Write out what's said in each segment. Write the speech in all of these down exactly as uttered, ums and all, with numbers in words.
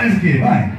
mais aqui, vai.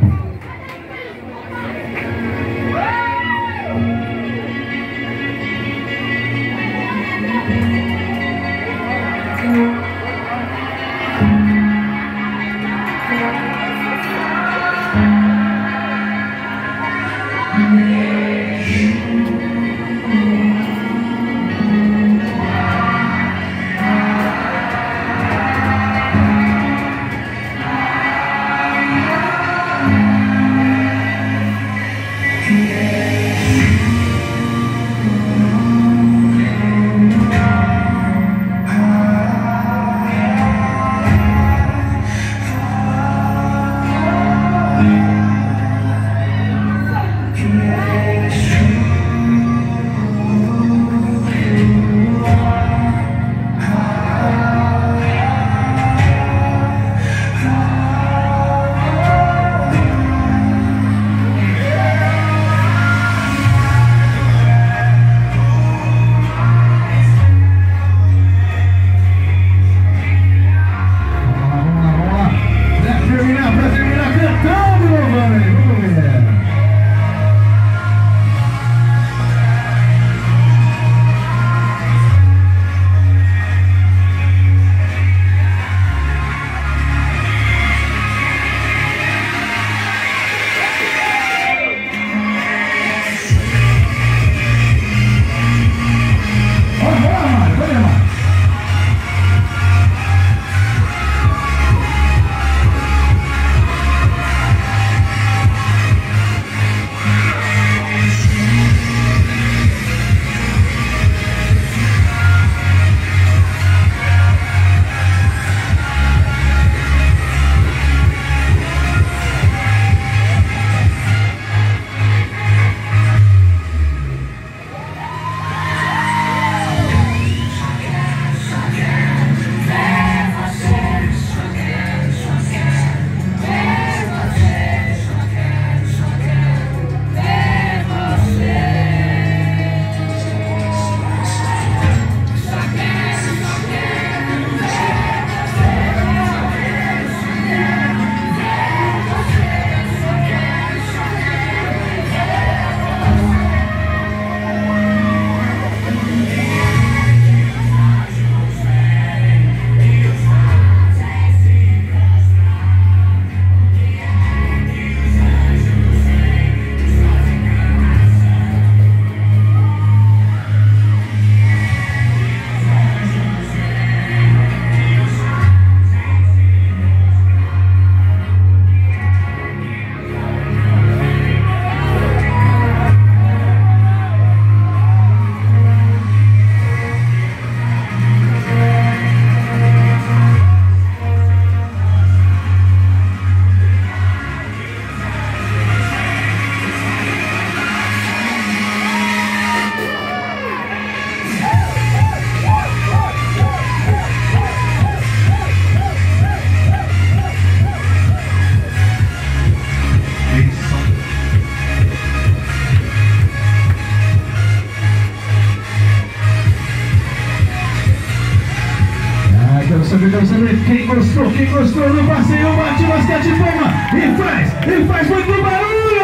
Quero saber, quero saber quem gostou, quem gostou do passeio, bate bastante palma e faz, e faz muito barulho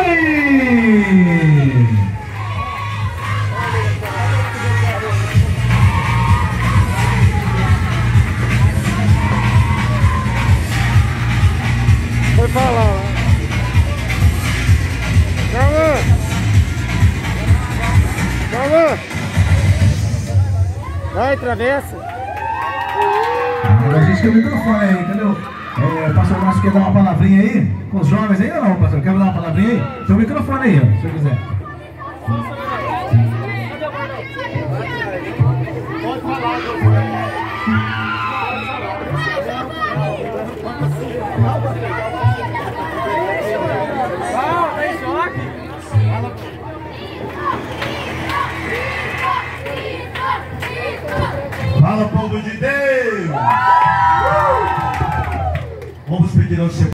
aí! Foi falar lá. Calma! Calma! Vai, travessa! Agora a gente quer o microfone aí, entendeu? É, pastor Márcio quer dar uma palavrinha aí com os jovens aí ou não, pastor? Quer dar uma palavrinha aí? Tem o microfone aí, ó, se eu quiser. Pode falar, Fala, povo de Deus! Vamos pedir ao Senhor.